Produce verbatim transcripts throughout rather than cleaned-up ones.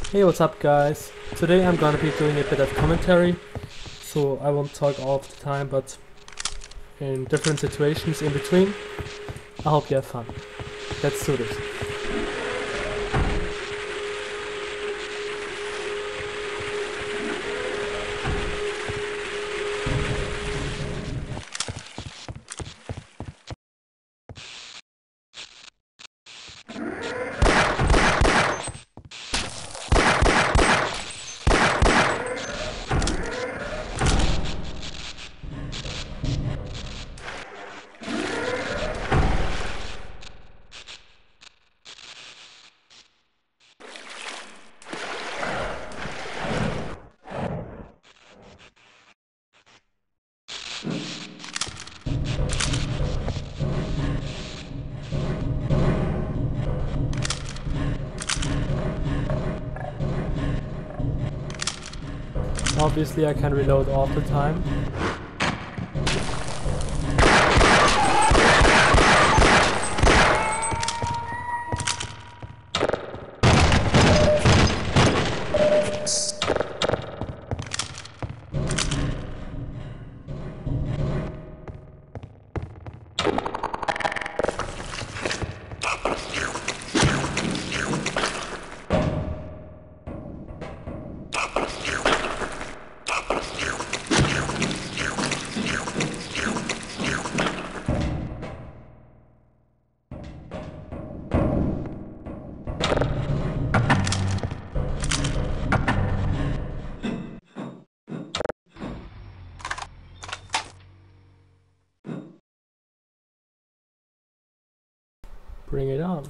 Hey, what's up guys? Today I'm gonna be doing a bit of commentary, so I won't talk all of the time, but in different situations in between. I hope you have fun. Let's do this. Obviously I can reload all the time. Bring it on.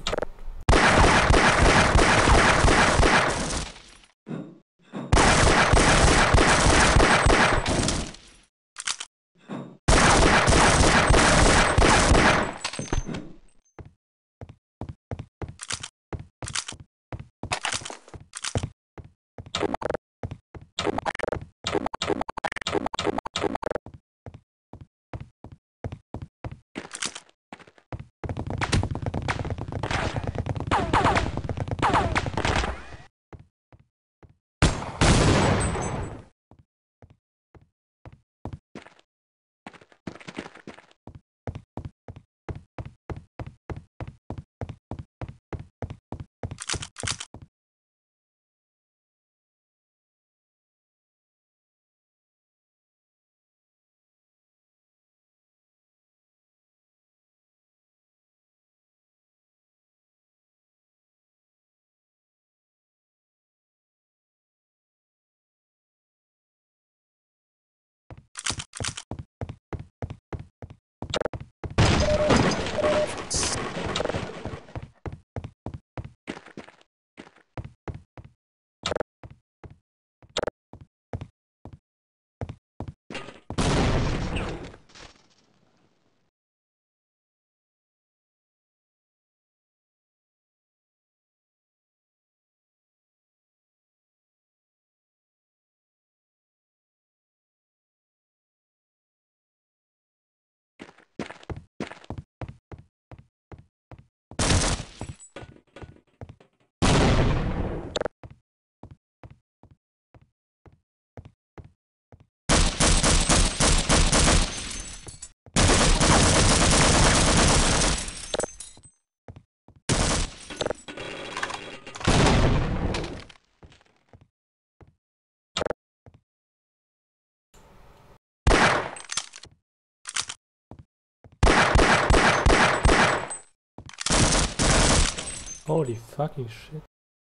Holy fucking shit.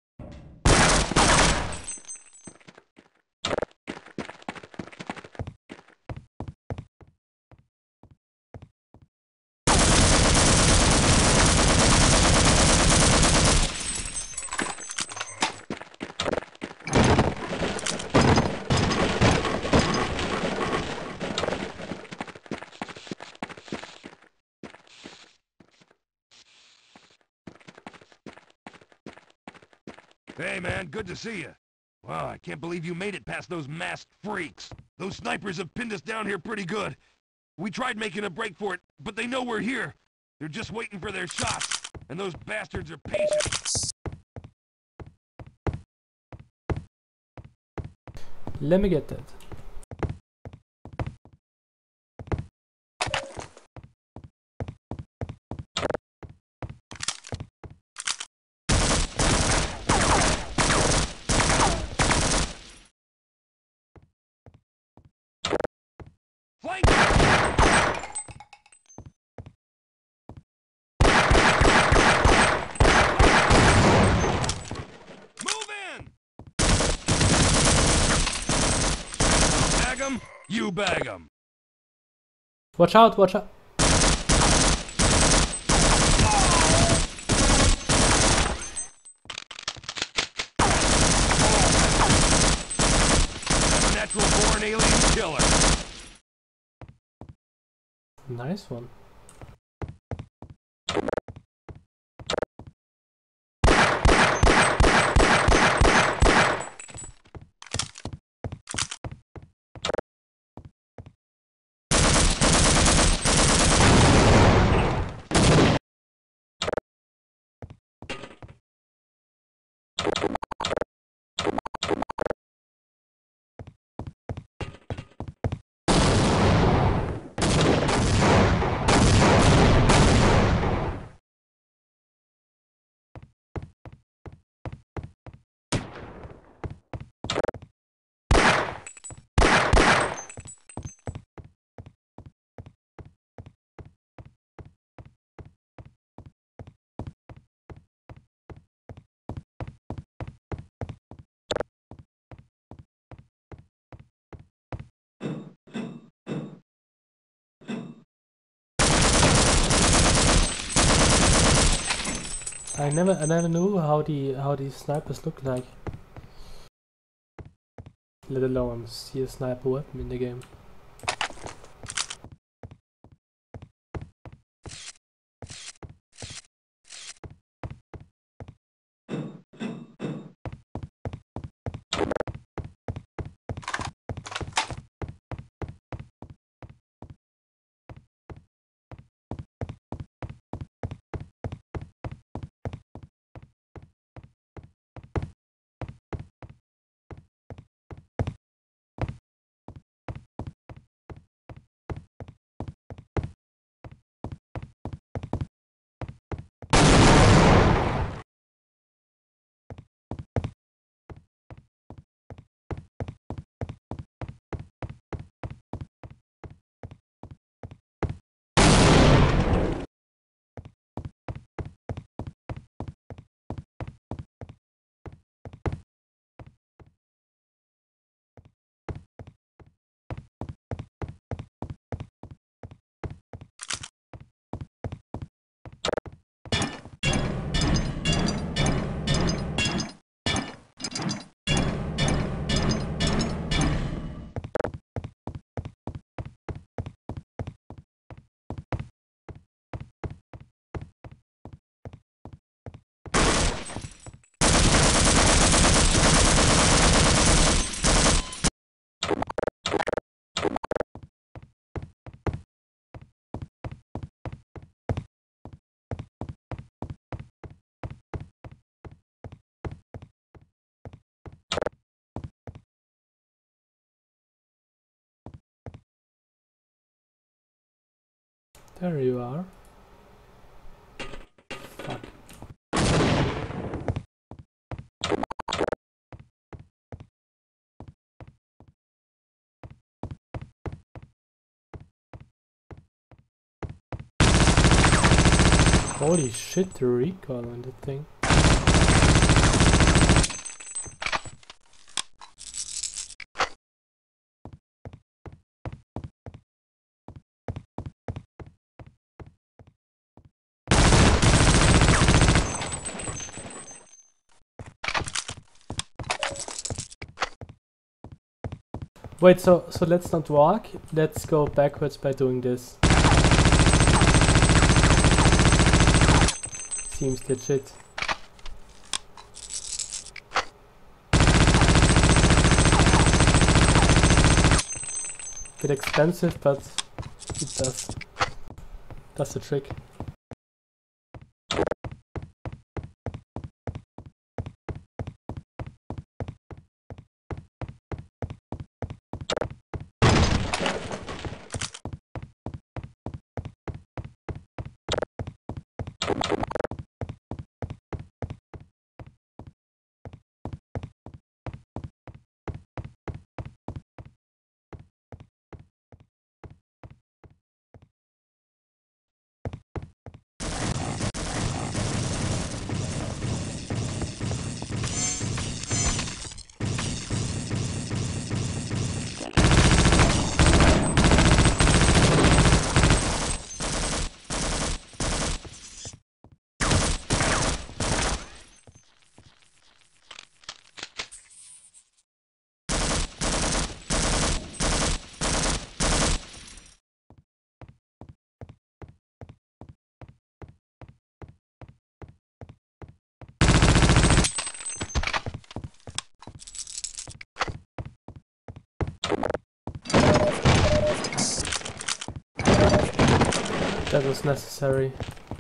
Hey man, good to see you. Wow, I can't believe you made it past those masked freaks. Those snipers have pinned us down here pretty good. We tried making a break for it, but they know we're here. They're just waiting for their shots, and those bastards are patient. Let me get that. Flank! Move in! Bag 'em, you bag 'em. Watch out, watch out. I'm a natural born alien killer. Nice one. I never I never knew how the how these snipers look like. Let alone see a sniper weapon in the game. There you are. Fuck. Holy shit, the recoil on that thing. Wait, so so let's not walk. Let's go backwards by doing this. Seems legit. Bit expensive, but it does. That's the trick. That was necessary.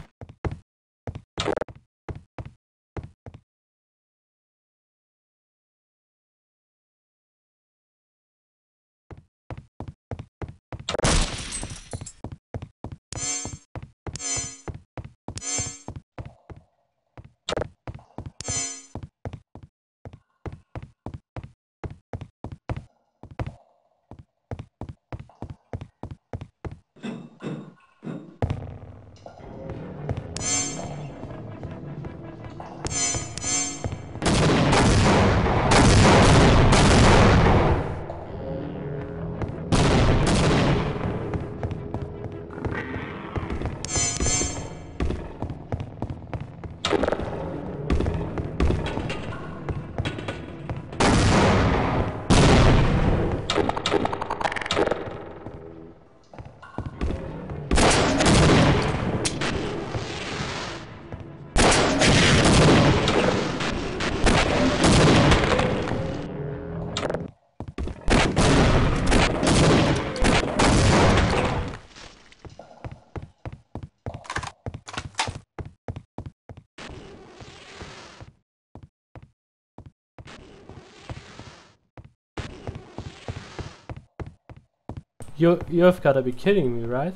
You, you've gotta be kidding me, right?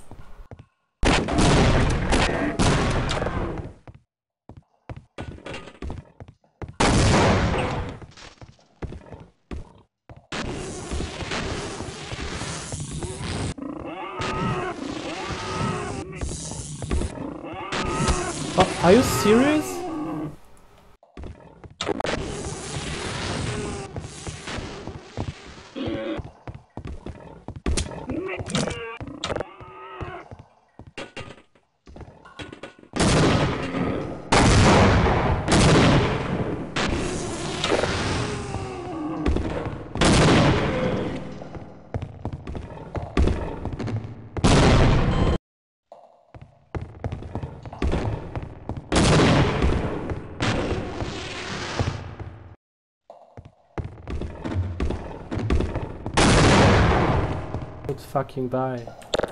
Oh, are you serious? Good fucking bye.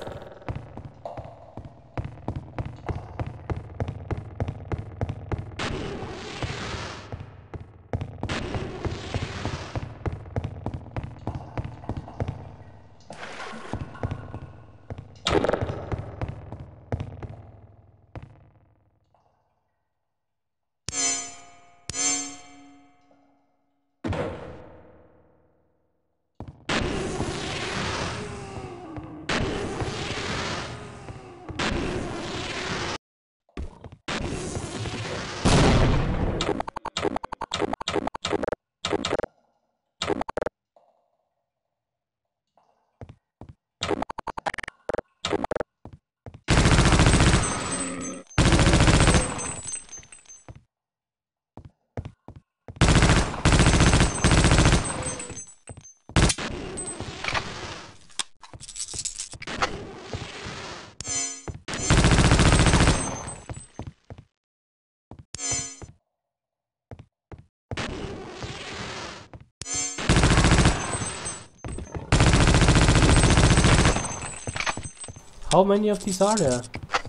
How many of these are there?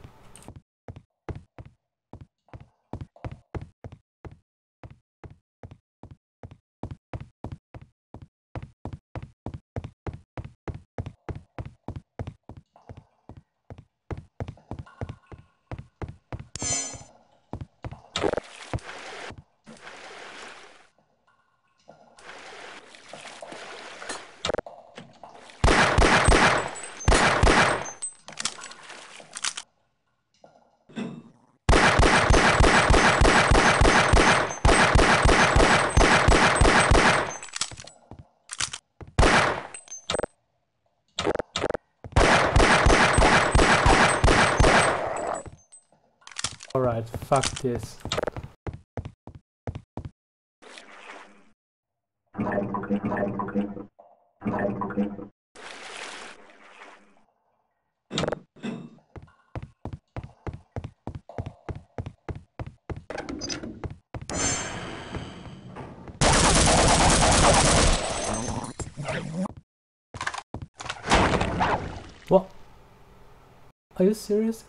Alright, fuck this. What? Are you serious?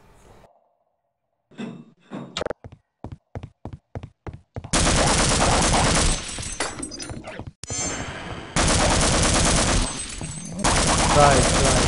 Right, right.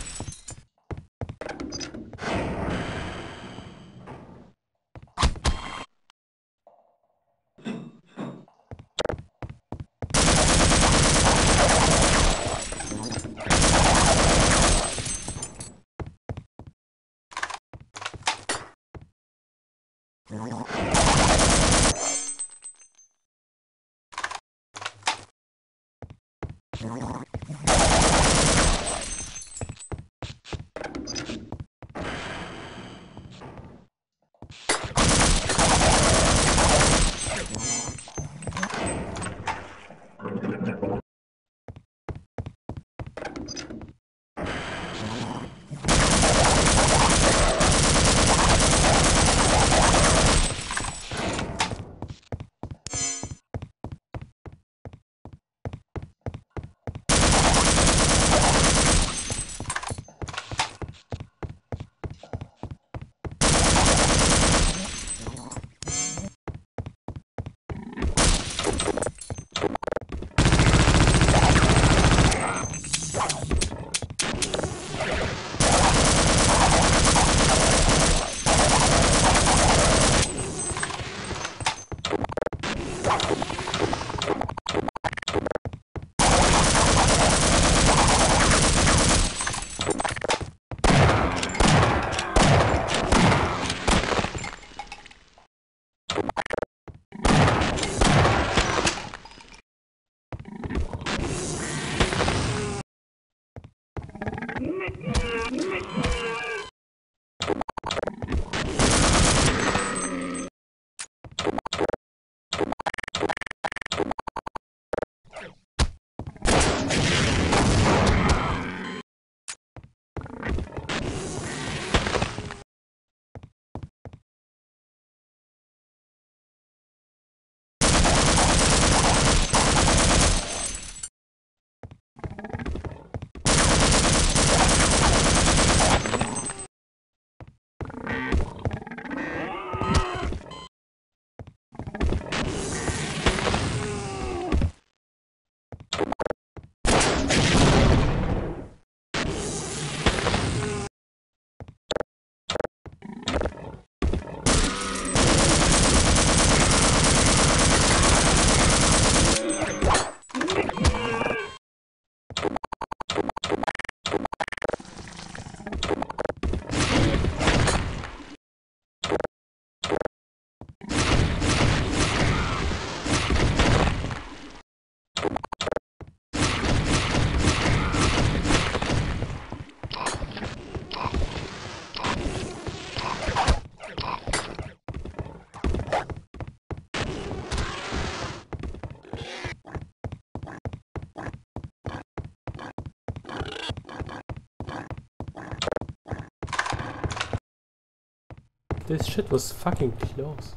This shit was fucking close.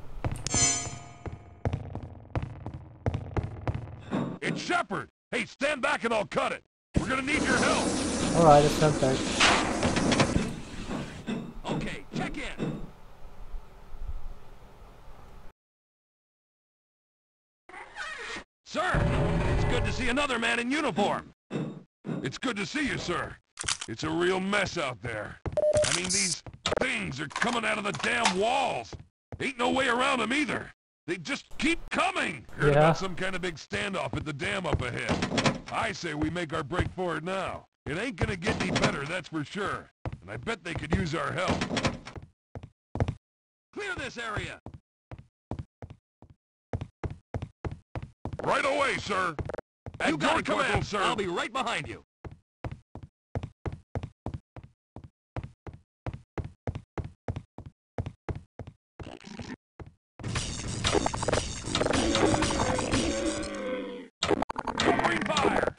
It's Shepard! Hey, stand back and I'll cut it! We're gonna need your help! Alright, I stand back. Okay, check in! Sir! It's good to see another man in uniform! It's good to see you, sir. It's a real mess out there. I mean, these things are coming out of the damn walls. Ain't no way around them either. They just keep coming. Heard Yeah. about some kind of big standoff at the dam up ahead. I say we make our break for it now. It ain't gonna get any better, that's for sure. And I bet they could use our help. Clear this area. Right away, sir. At You got your a command, command, sir. I'll be right behind you. Covering fire.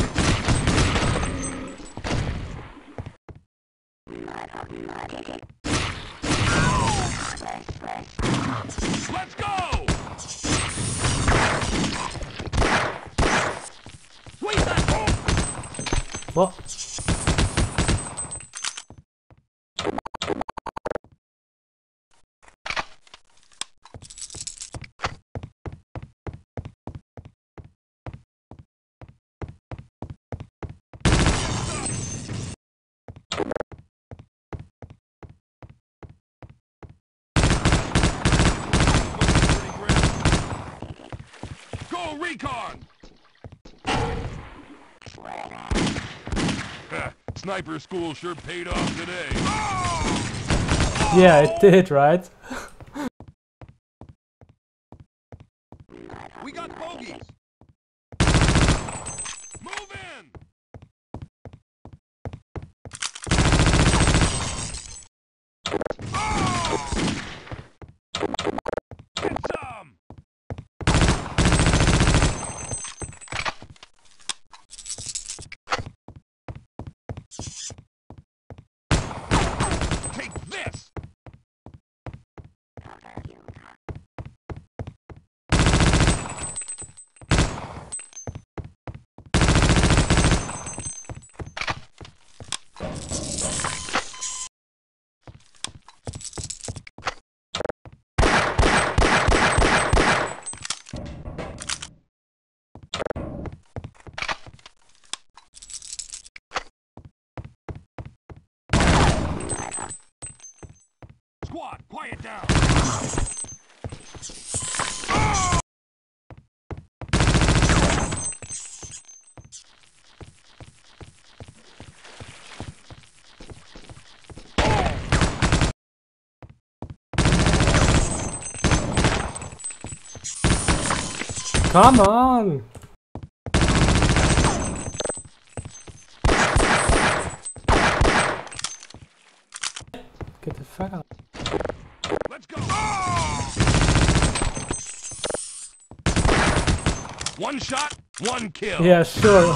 Let's go! Squeeze that! What? recon! Sniper school sure paid off today. Oh! Yeah, it did, right? We got bogeys! Move in! Oh! Get some! Take this! Squad, quiet down! Oh! Come on! Get the fuck out. Let's go! Oh! One shot, one kill. Yeah, sure.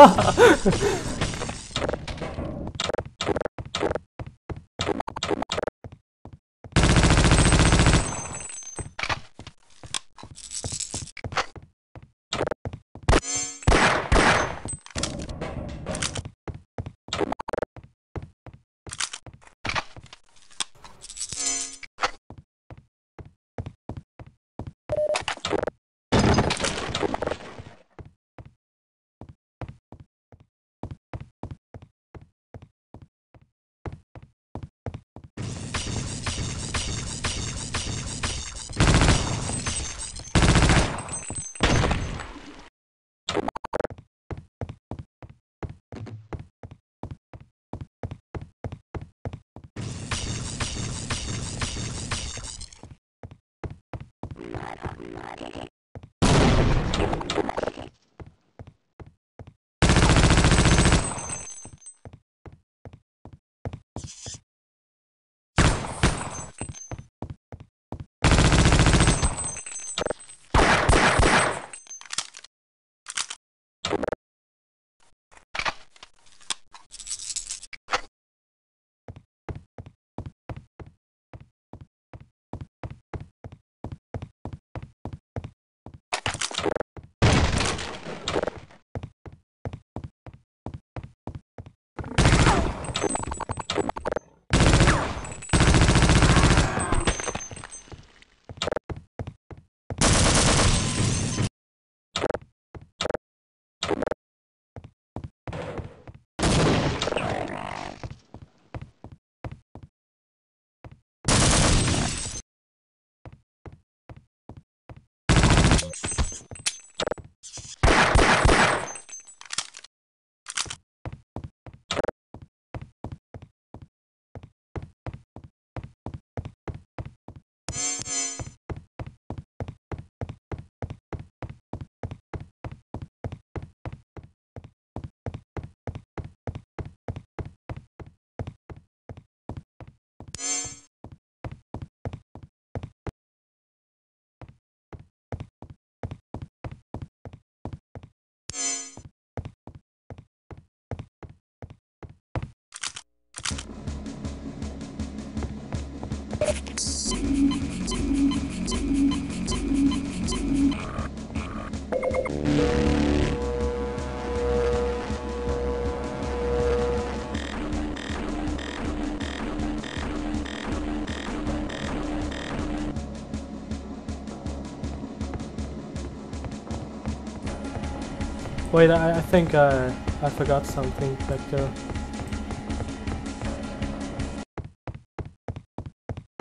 Wait, I, I think uh, I forgot something back there.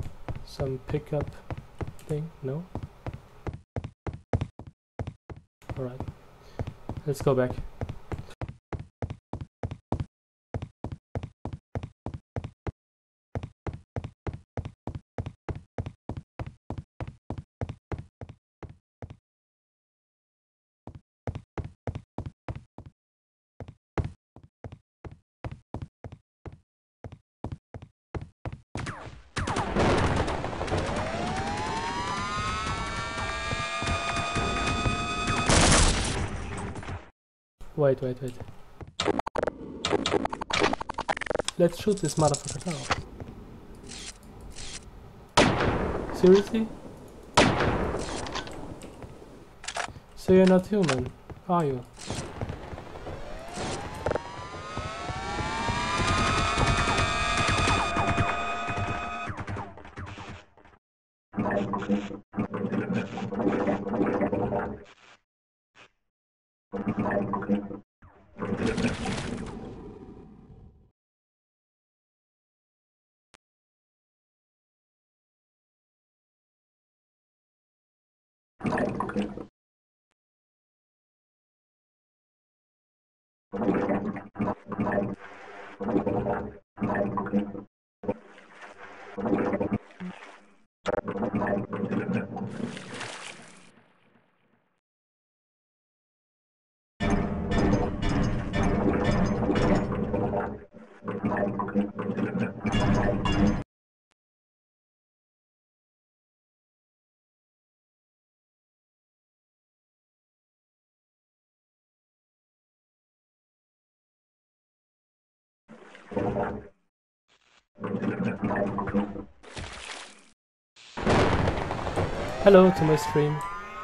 Some pickup thing? No? Alright. Let's go back. Wait, wait, wait. Let's shoot this motherfucker down. Seriously? So you're not human, are you? Hello to my stream.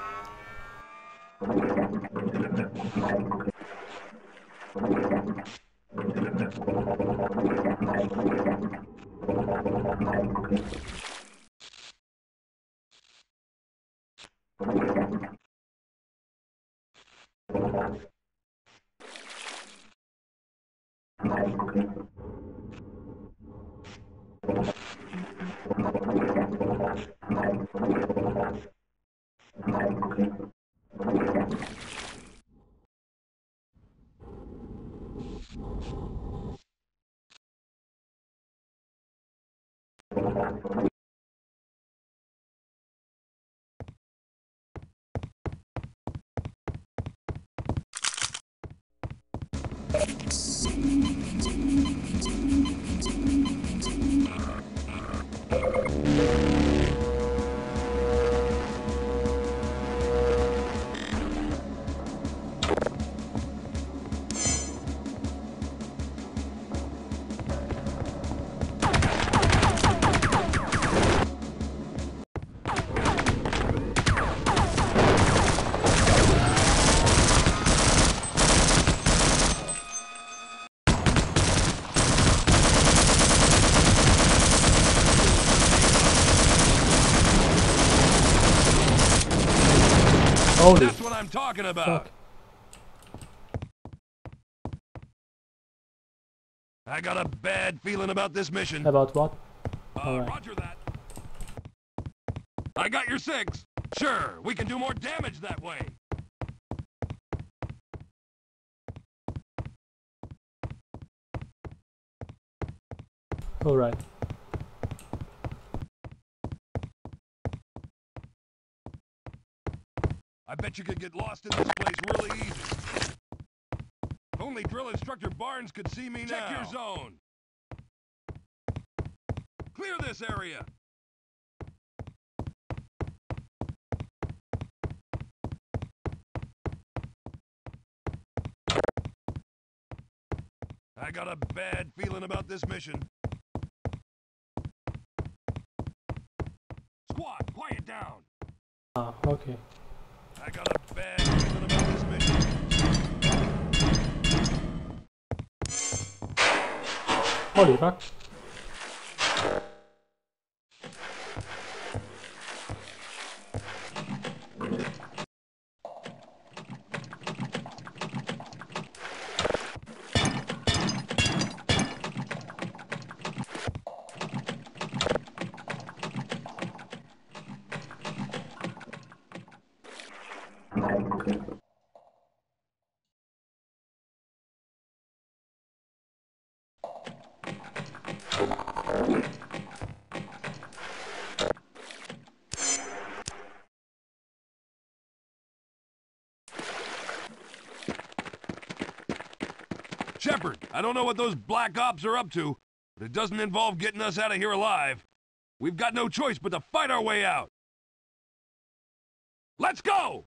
Holy That's what I'm talking about. fuck. I got a bad feeling about this mission. About what? Uh, Alright. Roger that. I got your six. Sure, we can do more damage that way. Alright. I bet you could get lost in this place really easy. If only Drill Instructor Barnes could see me now. Check your zone. Clear this area. I got a bad feeling about this mission. Squad, quiet down. Ah, okay. I got a bad feeling about this mission. Holy fuck. I don't know what those black ops are up to, but it doesn't involve getting us out of here alive. We've got no choice but to fight our way out. Let's go!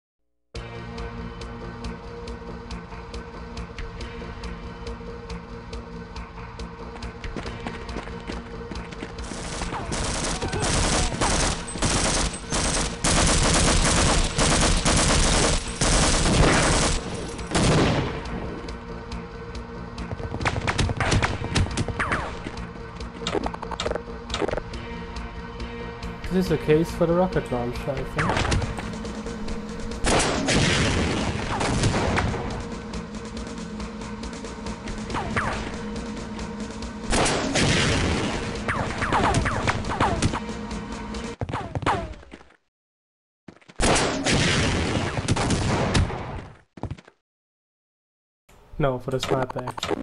This is a case for the rocket launcher, I think. No, for the sniper actually.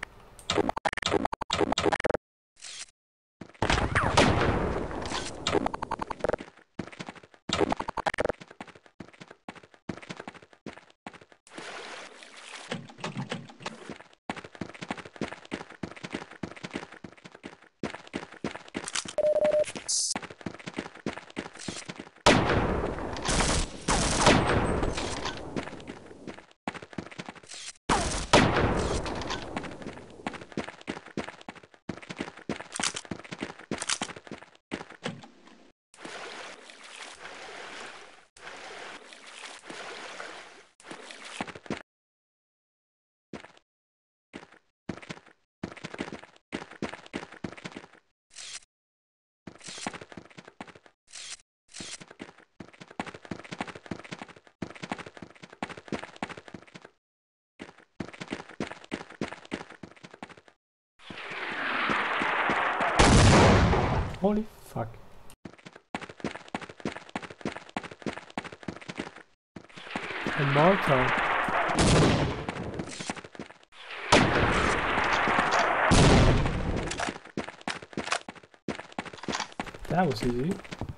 Holy fuck. A mortar. That was easy.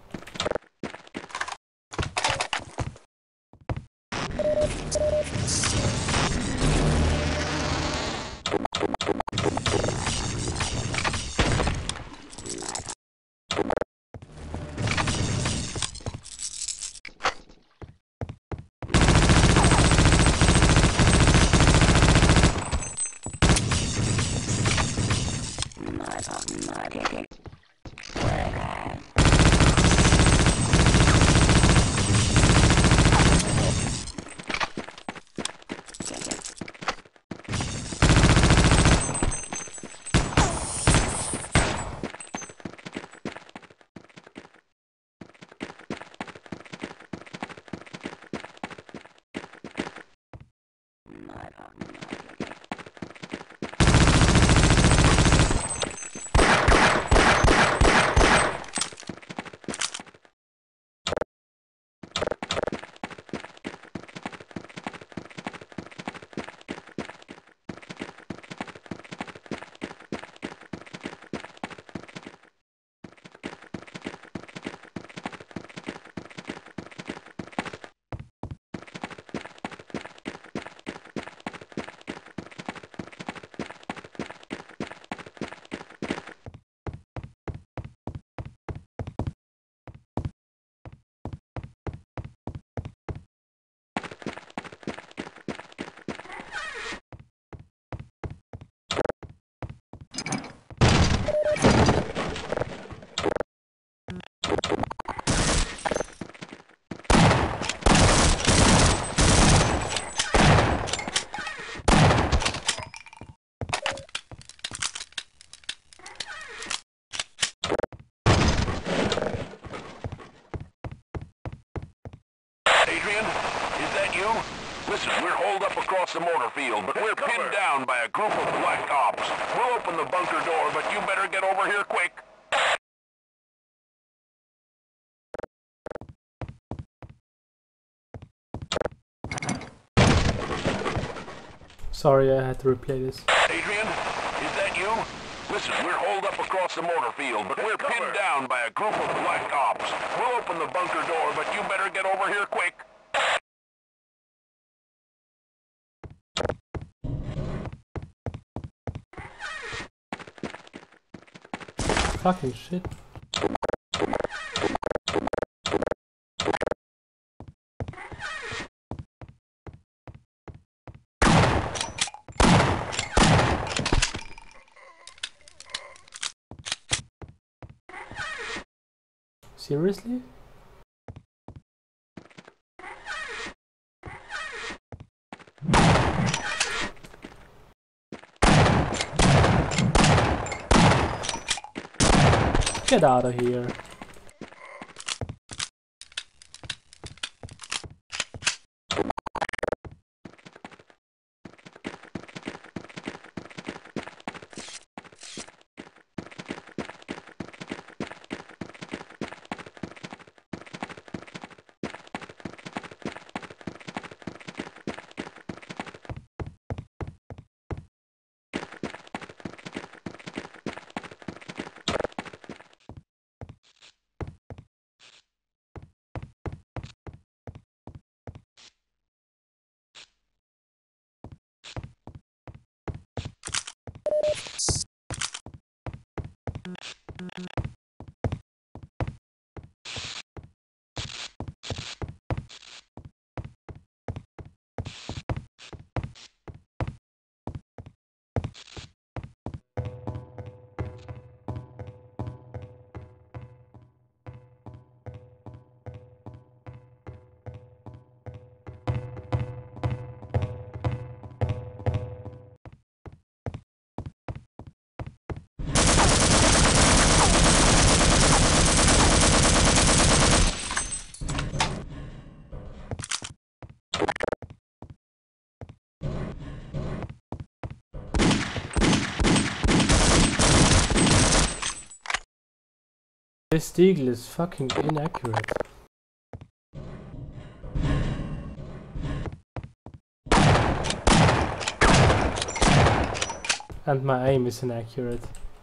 Listen, we're holed up across the mortar field, but we're pinned down by a group of black ops. We'll open the bunker door, but you better get over here quick. Sorry, I had to replay this. Adrian, is that you? Listen, we're holed up across the mortar field, but we're pinned down by a group of black ops. We'll open the bunker door, but you better get over here quick. Fucking shit. Seriously? Get out of here. This deagle is fucking inaccurate. And my aim is inaccurate.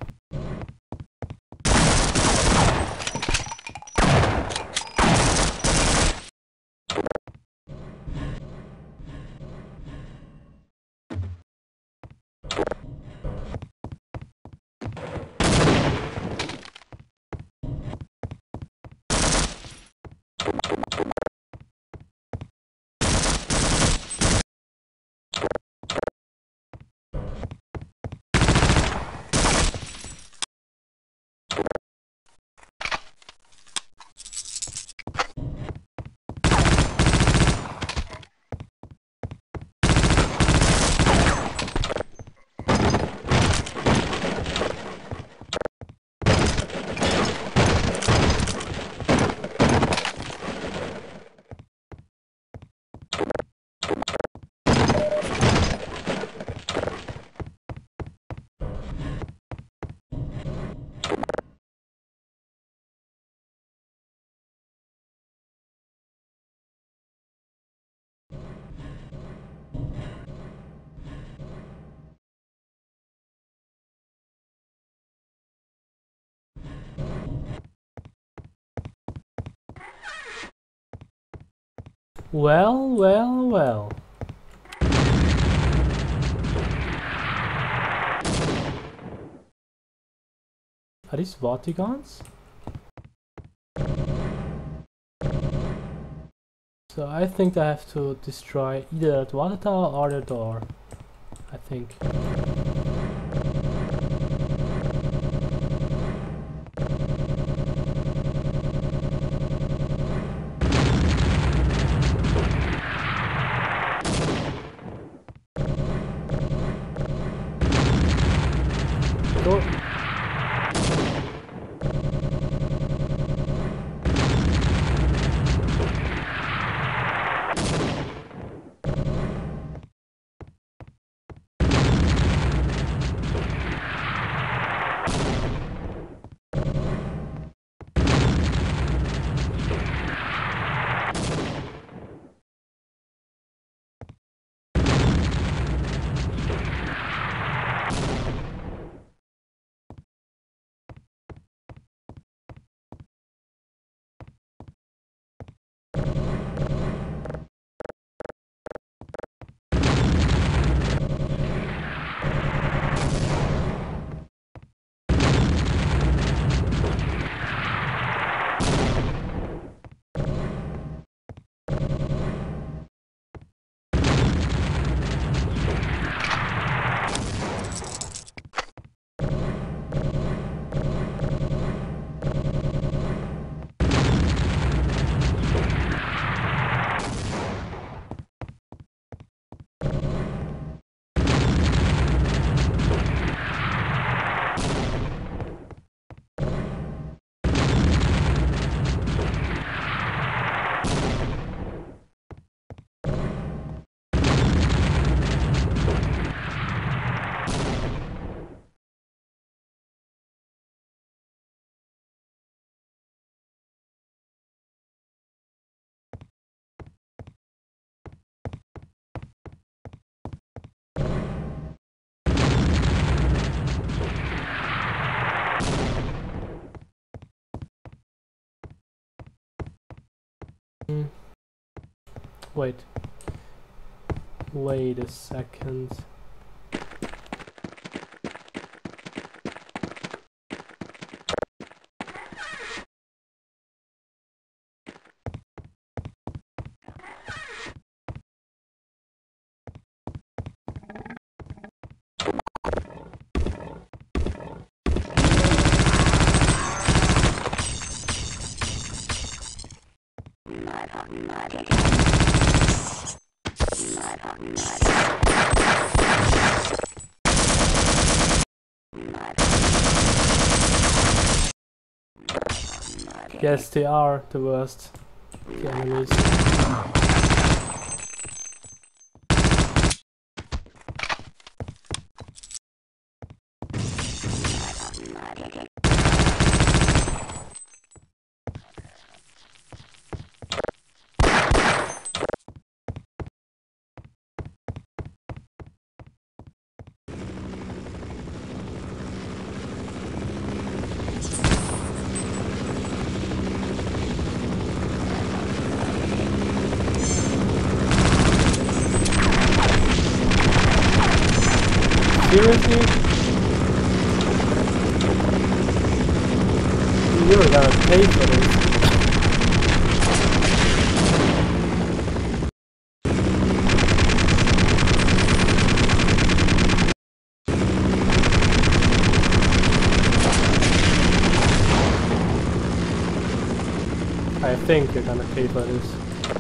Well, well, well. Are these Vatigans? So I think I have to destroy either that water tower or the door. I think. Door. Wait. Wait a second. Yes, they are the worst, the enemies. Seriously? You're gonna pay for this. I think you're gonna pay for this.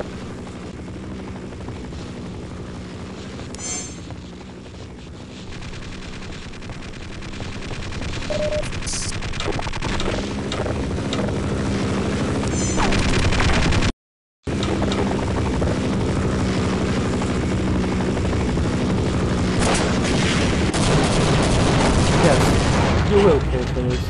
Yes, you will pay for this.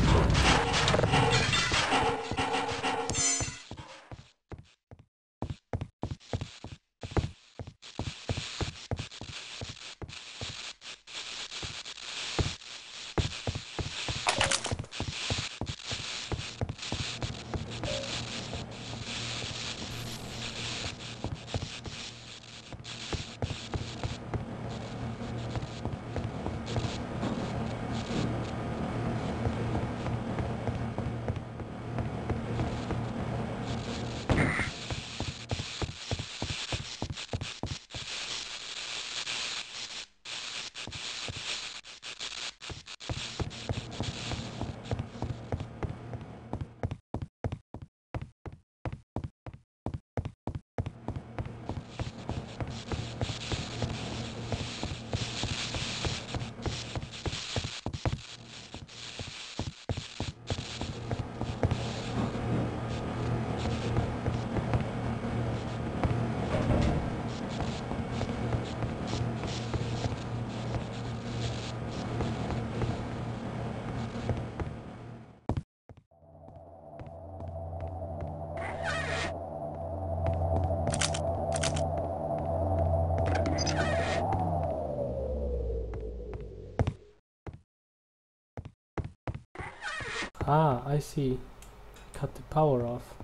Ah, I see. Cut the power off.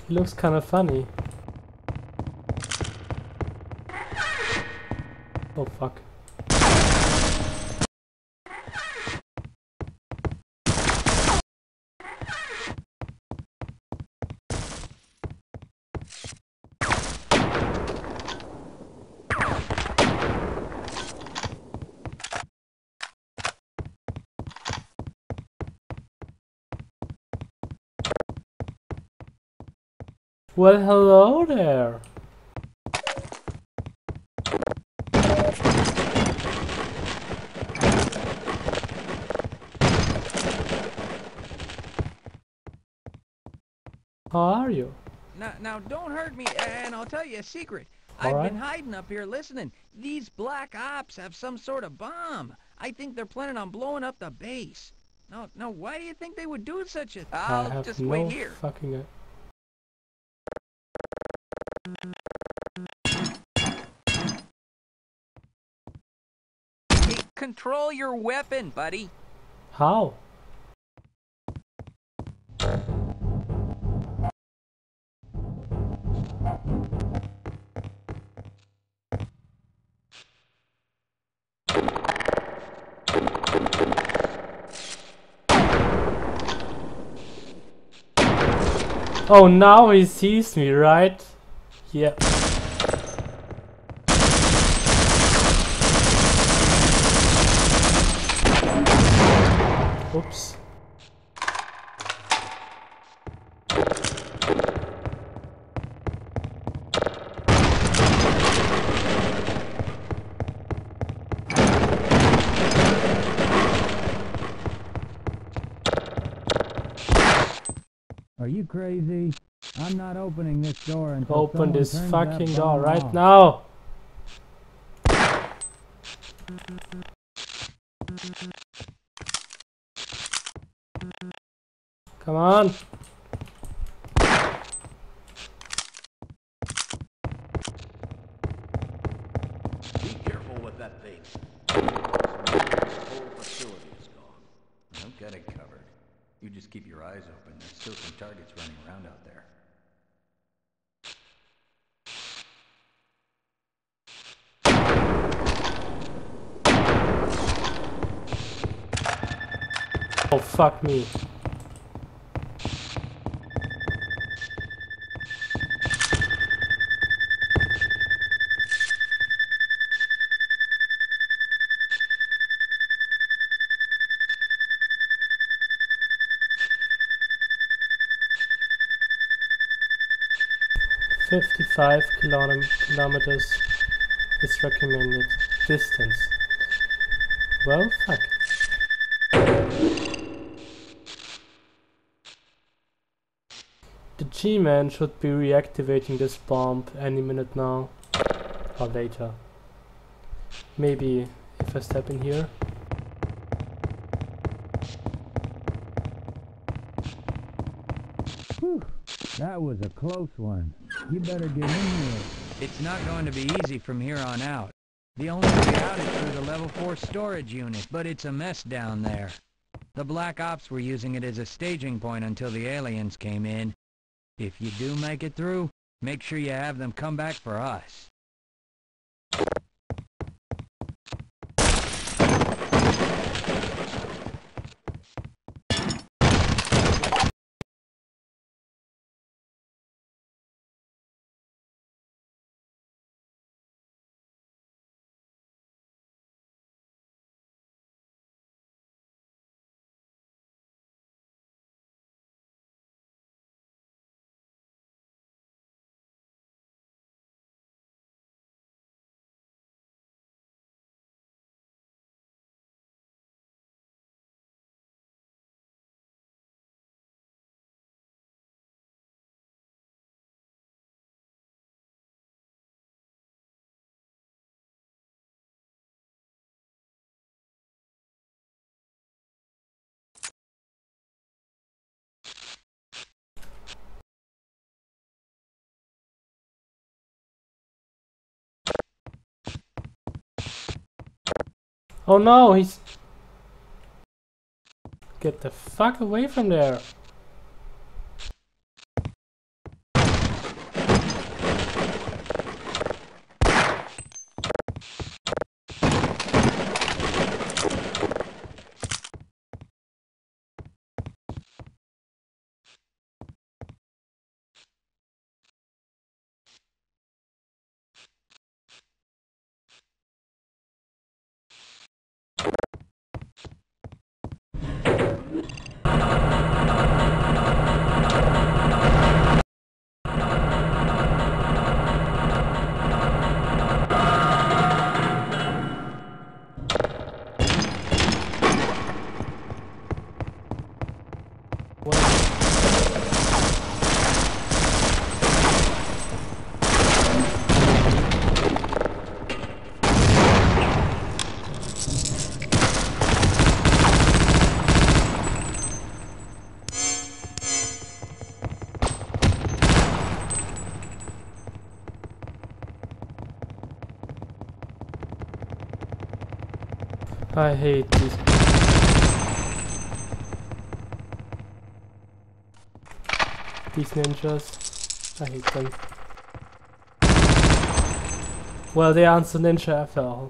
He looks kind of funny. Oh fuck. Well, hello there. How are you? Now, now, don't hurt me, and I'll tell you a secret. All I've right. been hiding up here listening. These black ops have some sort of bomb. I think they're planning on blowing up the base. Now, now, why do you think they would do such a... I I'll have just no wait here. fucking. Hey, control your weapon, buddy. How? Oh, now he sees me, right? Yeah. Oops. Are you crazy? I'm not opening this door until Open someone this turns fucking that door bomb right off. now. Come on. Be careful with that thing. The whole facility is gone. I've got it covered. You just keep your eyes open. There's still some targets running around out there. Oh, fuck me. fifty-five kilom kilometers is recommended distance. Well, fuck. The G-Man should be reactivating this bomb any minute now. Or later. Maybe if I step in here. Whew, that was a close one. You better get in here. It's not going to be easy from here on out. The only way out is through the level four storage unit, but it's a mess down there. The Black Ops were using it as a staging point until the aliens came in. If you do make it through, make sure you have them come back for us. Oh no, he's... Get the fuck away from there. I hate these. These ninjas. I hate them. Well, they aren't so ninja after all.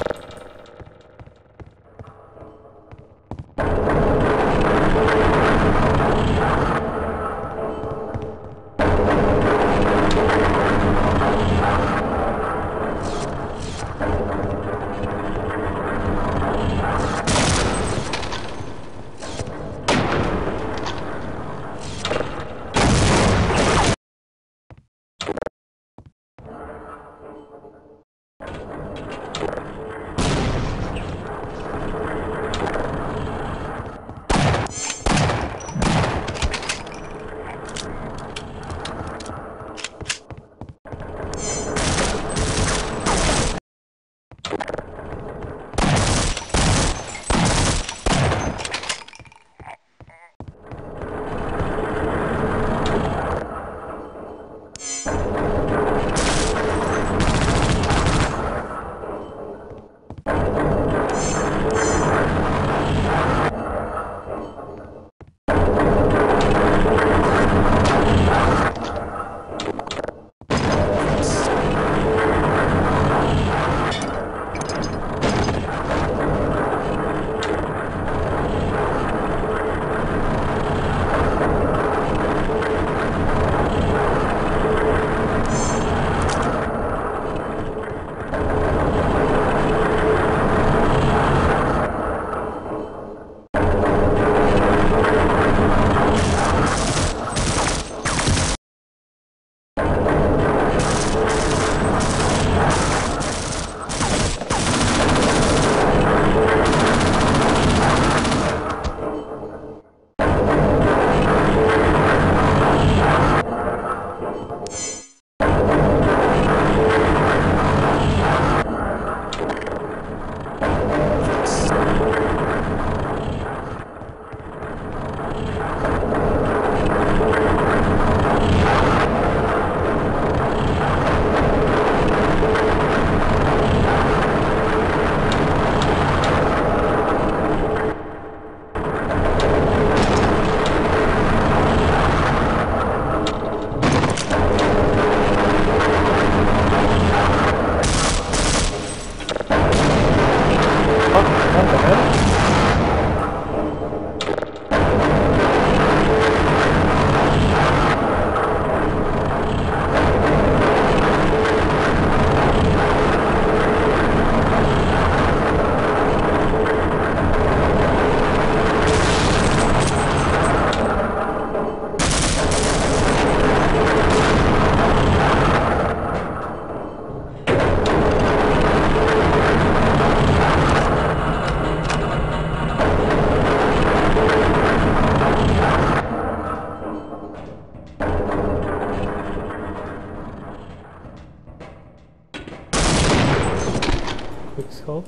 Quick scope.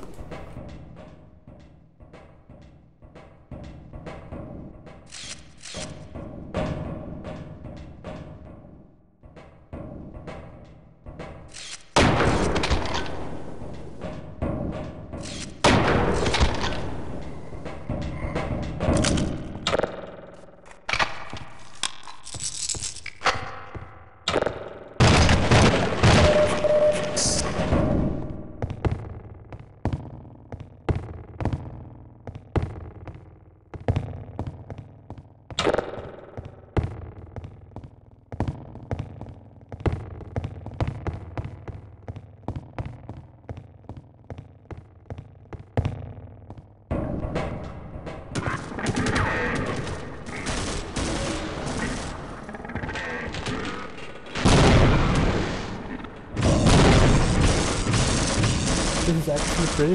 This is actually pretty.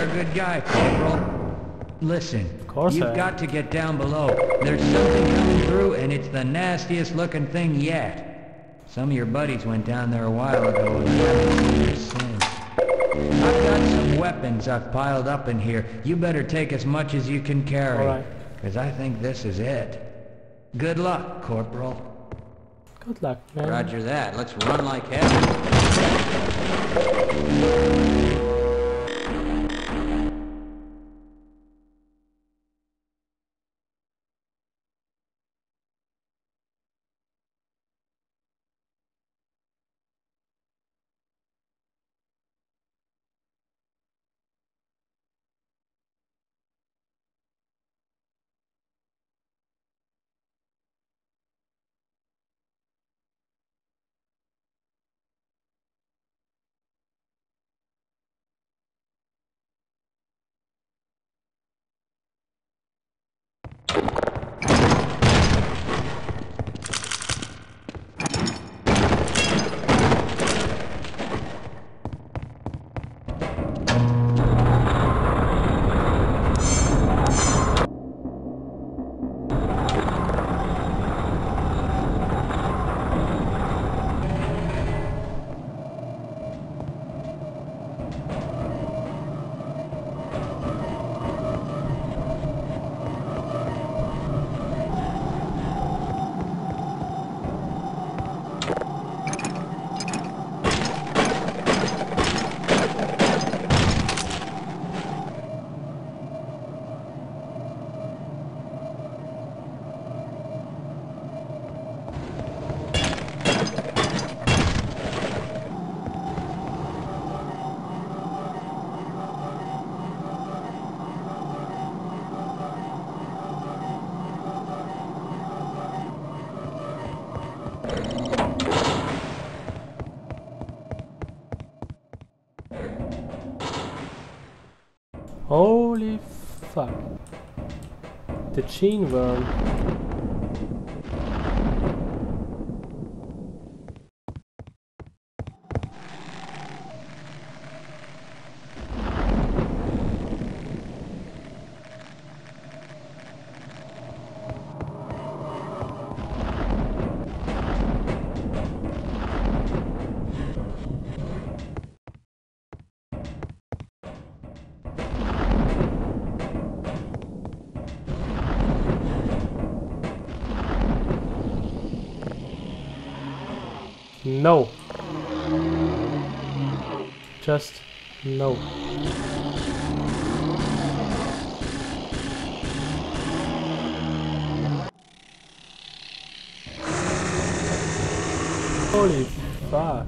a good guy, Corporal. Listen, Of course I you've am. got to get down below. There's something coming through, and it's the nastiest looking thing yet. Some of your buddies went down there a while ago and haven't seen her since. I've got some weapons I've piled up in here. You better take as much as you can carry. Alright. Because I think this is it. Good luck, Corporal. Good luck, man. Roger that. Let's run like hell. Holy fuck. The gene worm. No. Just no. Holy fuck.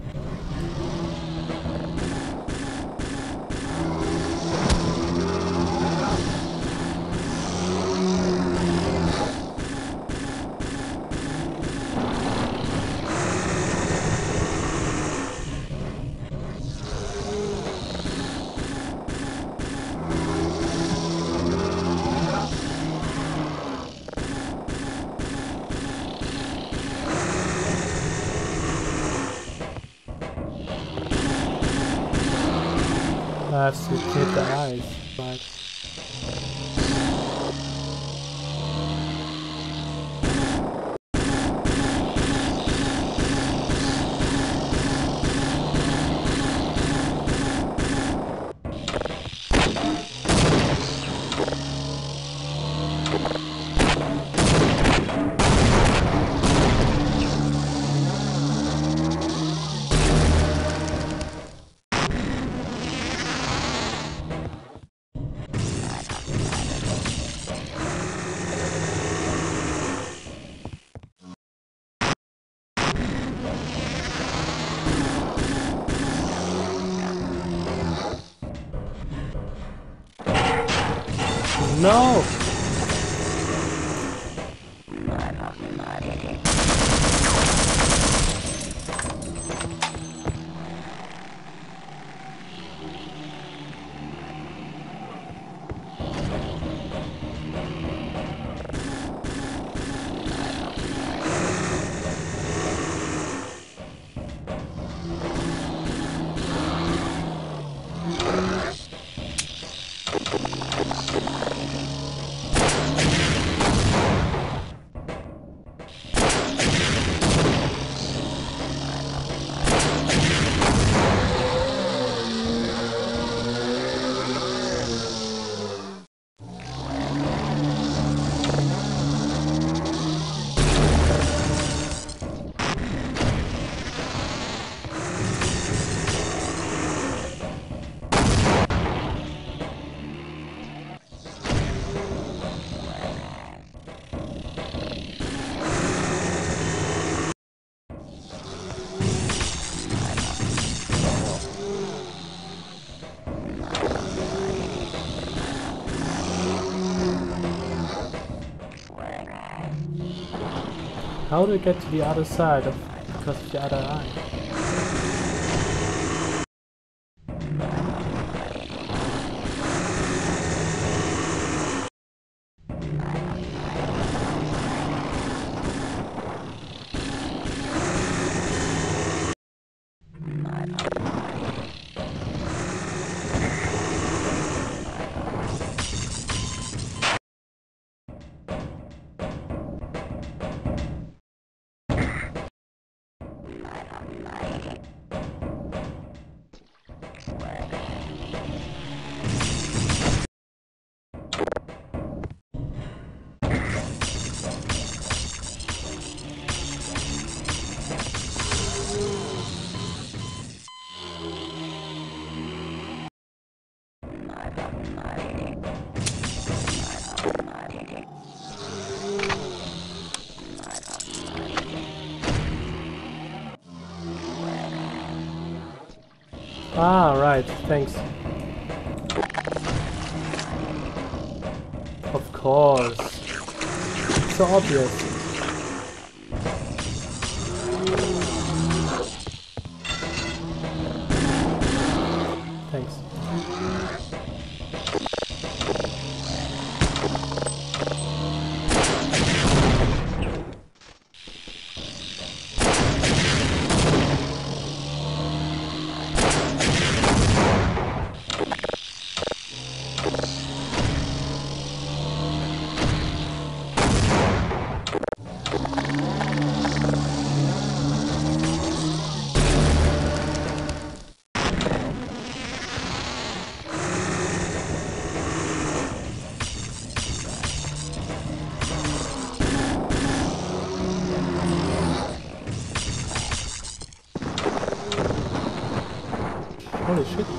I have to hit the eyes. Right. No! How do I get to the other side of because of the other eye? Ah, right, thanks. Of course. So obvious. Thanks. Holy shit.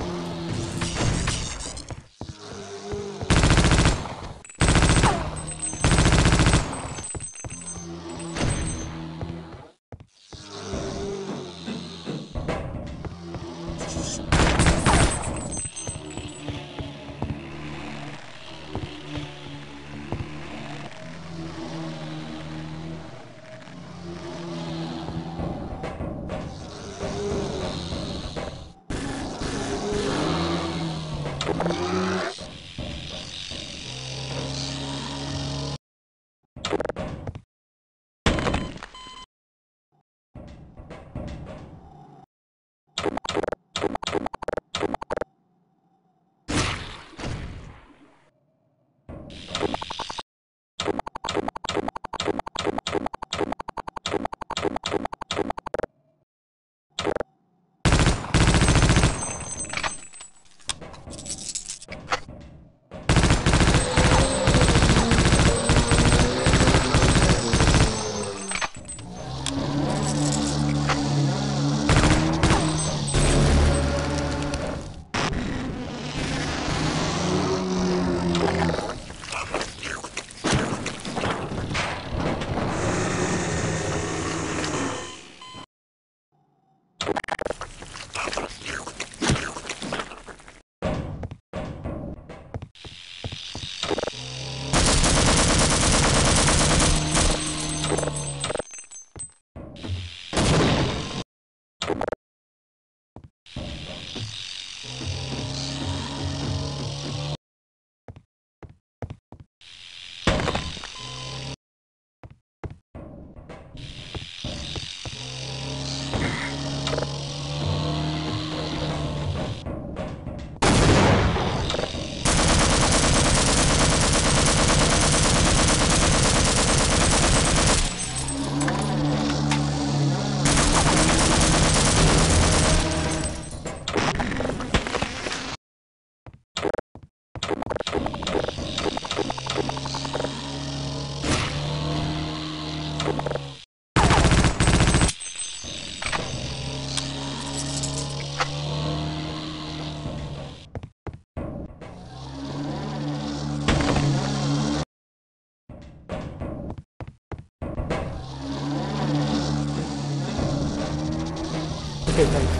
Thanks.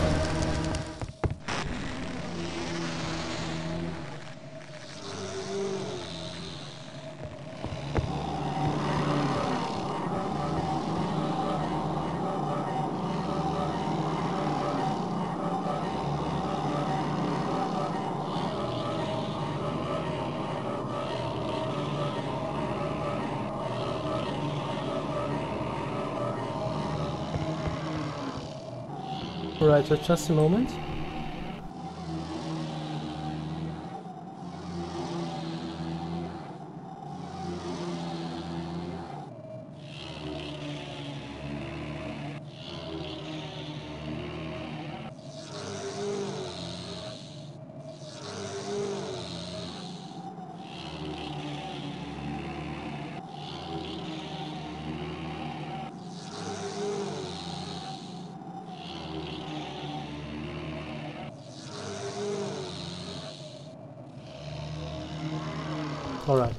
Alright, so just a moment. Alright.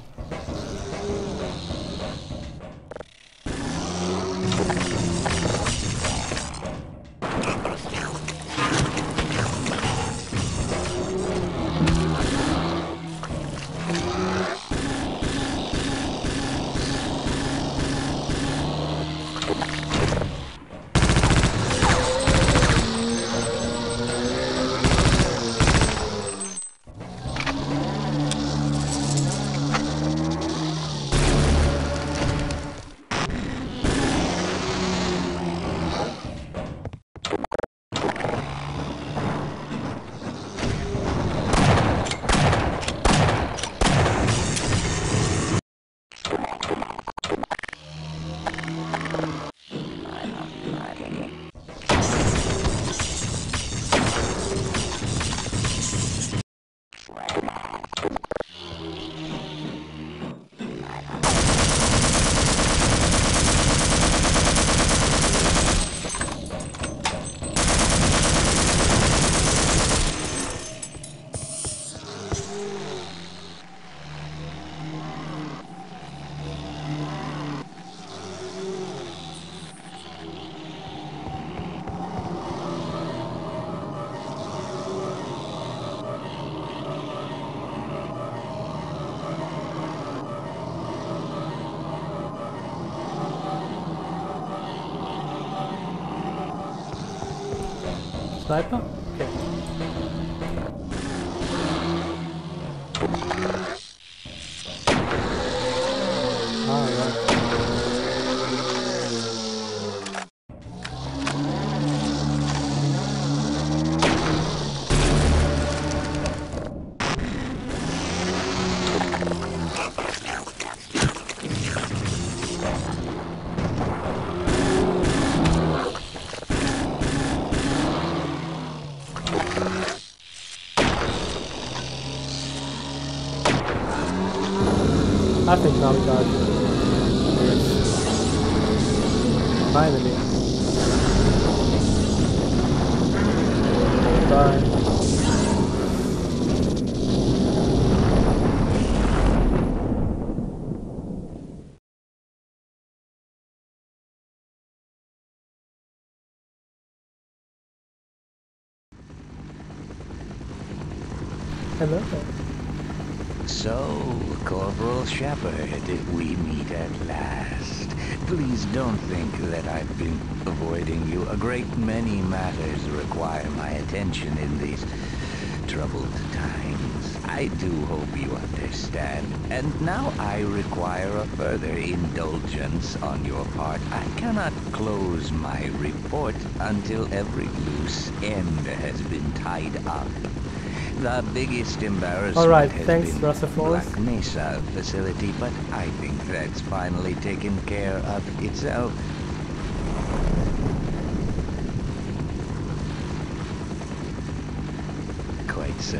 Sniper? Okay. Ah, right. I think now we got it. Yes. Finally. Bye. Hello there. So, Corporal Shepherd, we meet at last. Please don't think that I've been avoiding you. A great many matters require my attention in these troubled times. I do hope you understand. And now I require a further indulgence on your part. I cannot close my report until every loose end has been tied up. The biggest embarrassment All right, has thanks, been Russell Black Mesa facility, but I think that's finally taken care of itself. Quite so.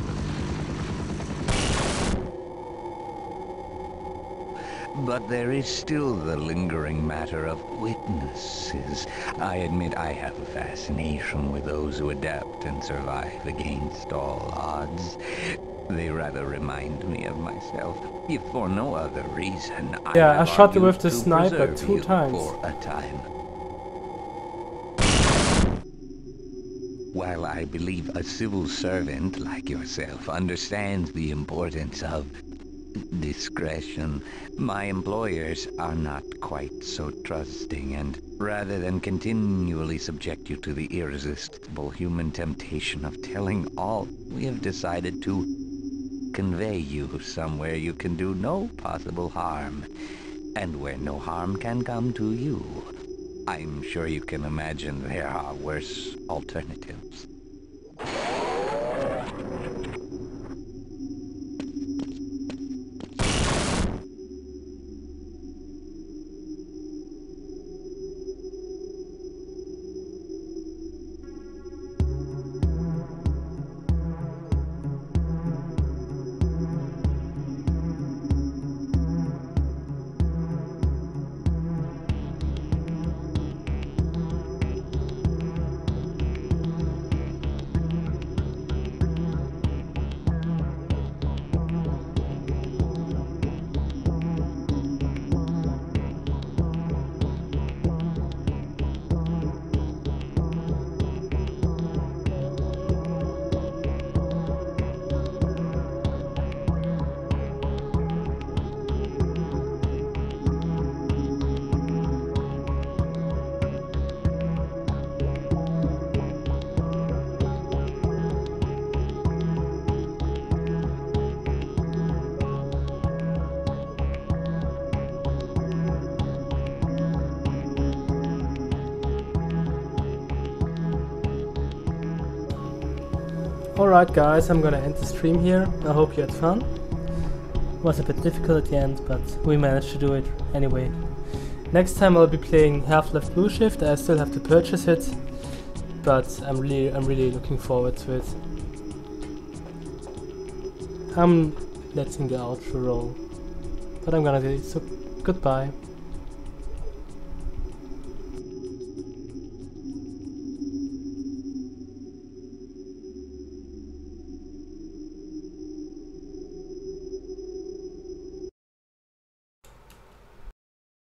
But there is still the lingering matter of witnesses. I admit I have a fascination with those who adapt and survive against all odds. They rather remind me of myself, if for no other reason. Yeah, I, I shot you with the to sniper preserve two you times. for a time. While I believe a civil servant like yourself understands the importance of discretion, my employers are not quite so trusting, and rather than continually subject you to the irresistible human temptation of telling all, we have decided to convey you somewhere you can do no possible harm, and where no harm can come to you. I'm sure you can imagine there are worse alternatives. Alright guys, I'm gonna end the stream here. I hope you had fun. It was a bit difficult at the end, but we managed to do it anyway. Next time I'll be playing Half-Life Blue Shift. I still have to purchase it, but I'm really I'm really looking forward to it. I'm letting the outro roll, but I'm gonna do it, so goodbye.